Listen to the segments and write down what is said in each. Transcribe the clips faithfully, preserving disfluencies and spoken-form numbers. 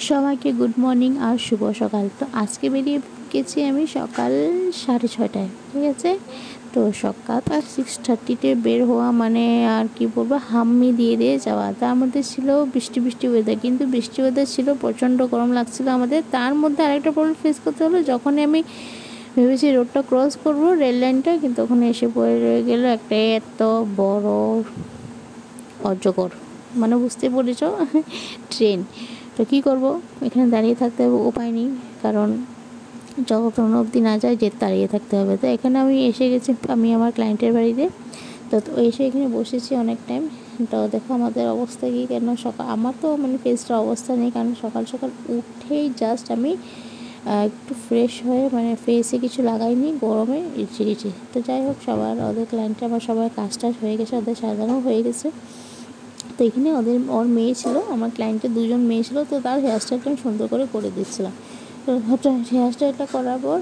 সবাইকে good morning আর শুভ সকাল। তো আজকে বেরিয়ে গেছি আমি সকাল সাড়ে ছয়টায়, ঠিক আছে। তো সকাল আর সিক্স থার্টিতে বের হওয়া মানে আর কি বলবো, হাম্মি দিয়ে দিয়ে যাওয়া। তার মধ্যে ছিল বৃষ্টি বৃষ্টি ওয়েদার, কিন্তু বৃষ্টি ওয়েদার ছিল, প্রচণ্ড গরম লাগছিল আমাদের। তার মধ্যে আরেকটা প্রবলেম ফেস করতে হলো, যখনই আমি ভেবেছি রোডটা ক্রস করবো রেল লাইনটা, কিন্তু ওখানে এসে পড়ে রয়ে গেলো একটা এত বড় অজগর, মানে বুঝতে পেরেছ, ট্রেন। তো কী করবো, এখানে দাঁড়িয়ে থাকতে হবে, উপায় নেই, কারণ যতক্ষণ অবধি না যায় যে দাঁড়িয়ে থাকতে হবে। তো এখানে আমি এসে গেছি, আমি আমার ক্লায়েন্টের বাড়িতে। তো এসে এখানে বসেছি অনেক টাইম। তো দেখো আমাদের অবস্থা কী, কেন সকাল আমার তো মানে ফেসটা অবস্থা নেই, কারণ সকাল সকাল উঠেই জাস্ট আমি একটু ফ্রেশ হয়ে, মানে ফেসে কিছু লাগাইনি, গরমে ইচ্ছে গেছি। তো যাই হোক, সবার ওদের ক্লায়েন্টে আমার সবার কাজ টাজ হয়ে গেছে, ওদের সাজানো হয়ে গেছে। তো এখানে ওদের ওর মেয়ে ছিল, আমার ক্লায়েন্টের দুজন মেয়ে ছিল, তো তার হেয়ার স্টাইলটা আমি সুন্দর করে করে দিচ্ছিলাম। তো হেয়ার স্টাইলটা করার পর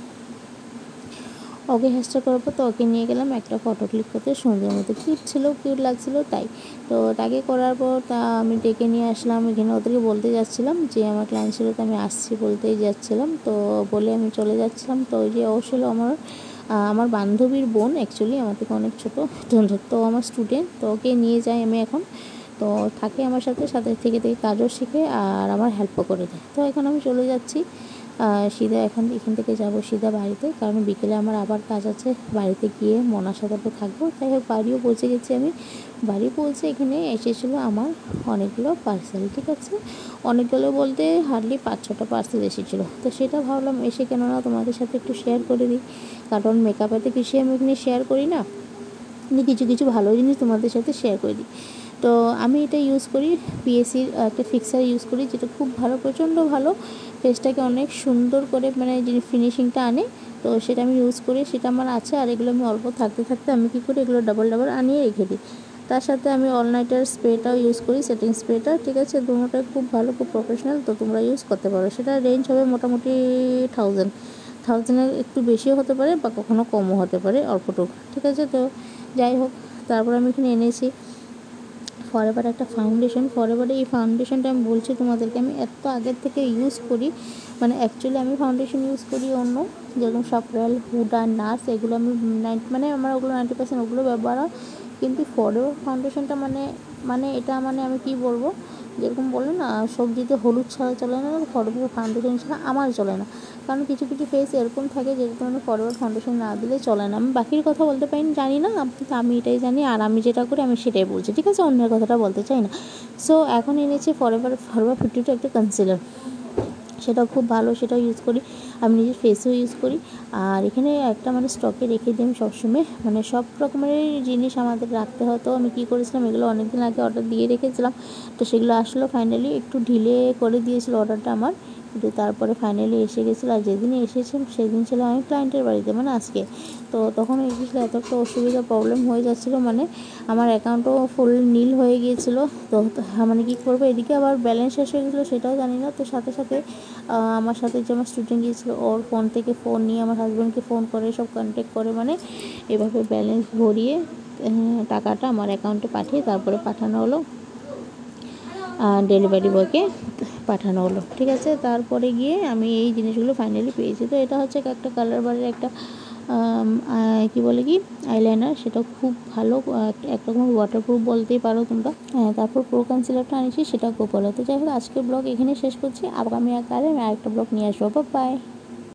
ওকে হেয়ার স্টাইল করার পর তো ওকে নিয়ে গেলাম একটা ফটো ক্লিক করতে, সুন্দর মতো কিউট ছিল, কিউট লাগছিলো তাই। তো তাকে করার পর তা আমি ডেকে নিয়ে আসলাম এখানে, ওদেরকে বলতে যাচ্ছিলাম যে আমার ক্লায়েন্ট ছিল, তো আমি আসছি বলতেই যাচ্ছিলাম। তো বলে আমি চলে যাচ্ছিলাম। তো ওই যে ও ছিল আমার আমার বান্ধবীর বোন, অ্যাকচুয়ালি আমার থেকে অনেক ছোটো, তো আমার স্টুডেন্ট। তো ওকে নিয়ে যাই আমি এখন, তো থাকে আমার সাথে সাথে থেকে থেকে কাজও শিখে আর আমার হেল্পও করে দেয়। তো এখন আমি চলে যাচ্ছি সিধা, এখন এখান থেকে যাব সিধা বাড়িতে, কারণ বিকেলে আমার আবার কাজ আছে, বাড়িতে গিয়ে মনার সাথে তো থাকবো। যাই হোক, বাড়িও পৌঁছে গেছি আমি। বাড়ি পৌঁছে এখানে এসেছিলো আমার অনেকগুলো পার্সেল, ঠিক আছে। অনেকগুলো বলতে হার্ডলি পাঁচ ছটা পার্সেল এসেছিলো। তো সেটা ভাবলাম এসে কেননা তোমাদের সাথে একটু শেয়ার করে দিই, কারণ মেকআপেতে কিছু আমি এখানে শেয়ার করি না, কিছু কিছু ভালো জিনিস তোমাদের সাথে শেয়ার করে দিই। তো আমি এটা ইউজ করি, পিএসির একটা ফিক্সার ইউজ করি, যেটা খুব ভালো, প্রচণ্ড ভালো, ফেসটাকে অনেক সুন্দর করে মানে যে ফিনিশিংটা আনে। তো সেটা আমি ইউজ করি, সেটা আমার আছে। আর এগুলো আমি অল্প থাকতে থাকতে আমি কী করি, এগুলো ডাবল ডাবল আনিয়ে রেখে দিই। তার সাথে আমি অল নাইটার স্প্রেটাও ইউজ করি, সেটিং স্প্রেটা, ঠিক আছে। দুটোটাই খুব ভালো, খুব প্রফেশনাল, তো তোমরা ইউজ করতে পারো। সেটা রেঞ্জ হবে মোটামুটি থাউজেন্ড থাউজেন্ডের একটু বেশিও হতে পারে বা কখনও কমও হতে পারে, অল্পটুকু, ঠিক আছে। তো যাই হোক, তারপর আমি এখানে এনেছি ফরএভার একটা ফাউন্ডেশন। ফরএভারে এই ফাউন্ডেশনটা আমি বলছি তোমাদেরকে, আমি এত আগের থেকে ইউজ করি, মানে অ্যাকচুয়ালি আমি ফাউন্ডেশন ইউজ করি অন্য, যেরকম সাপরেল, হুডা, নার্স, এগুলো আমি নাইনটি মানে আমার ওগুলো নাইনটি পার্সেন্ট ওগুলো ব্যবহার হয়। কিন্তু ফরএভার ফাউন্ডেশনটা মানে মানে এটা মানে আমি কি বলবো, যেরকম বলে না সবজিতে হলুদ ছাড়া চলে না, ফরএভার ফাউন্ডেশন ছাড়া আমার চলে না। কারণ কিছু কিছু ফেস এরকম থাকে যেটা মানে ফরএভার ফাউন্ডেশন না দিলে চলে না। আমি বাকির কথা বলতে পারি জানি না, কিন্তু আমি এটাই জানি, আর আমি যেটা করি আমি সেটাই বলছি, ঠিক আছে, অন্যের কথাটা বলতে চাই না। সো এখন এনেছি ফরএভার ফরএভার ফিফটি টু একটা কনসিলার, সেটাও খুব ভালো, সেটাও ইউজ করি, আমি নিজের ফেসেও ইউজ করি। আর এখানে একটা মানে স্টকে রেখে দিই আমি সবসময়, মানে সব রকমের জিনিস আমাদের রাখতে হতো। আমি কী করেছিলাম, এগুলো অনেক দিন আগে অর্ডার দিয়ে রেখেছিলাম, তো সেগুলো আসলো ফাইনালি, একটু ঢিলে করে দিয়েছিলো অর্ডারটা আমার, কিন্তু তারপরে ফাইনালি এসে গেছিলো। আর যেদিন এসেছে সেদিন ছিল আমি ক্লায়েন্টের বাড়িতে, মানে আজকে। তো তখন এসেছিলো, এত একটা অসুবিধা প্রবলেম হয়ে যাচ্ছিলো, মানে আমার অ্যাকাউন্টও ফুল নীল হয়ে গিয়েছিলো। তো মানে কী করবো, এদিকে আবার ব্যালেন্স শেষ হয়ে গেছিলো, সেটাও জানি না। তো সাথে সাথে আমার সাথে যে আমার স্টুডেন্ট গিয়েছিলো, ওর ফোন থেকে ফোন নিয়ে আমার হাজব্যান্ডকে ফোন করে সব কন্ট্যাক্ট করে, মানে এভাবে ব্যালেন্স ভরিয়ে টাকাটা আমার অ্যাকাউন্টে পাঠিয়ে তারপরে পাঠানো হলো, ডেলিভারি বয়কে পাঠানো হলো, ঠিক আছে। তারপরে গিয়ে আমি এই জিনিসগুলো ফাইনালি পেয়েছি। তো এটা হচ্ছে একটা কালার বারের একটা কী বলে কি আইলাইনার, সেটা খুব ভালো, একরকম ওয়াটারপ্রুফ বলতেই পারো তোমরা। হ্যাঁ, তারপর প্রো কনসিলারটা আনিয়েছি, সেটাও খুব ভালো। তো যাই হোক, আজকের ব্লগ এখানে শেষ করছি, আগামী আকারে আমি আরেকটা ব্লগ নিয়ে আসবো। বাই।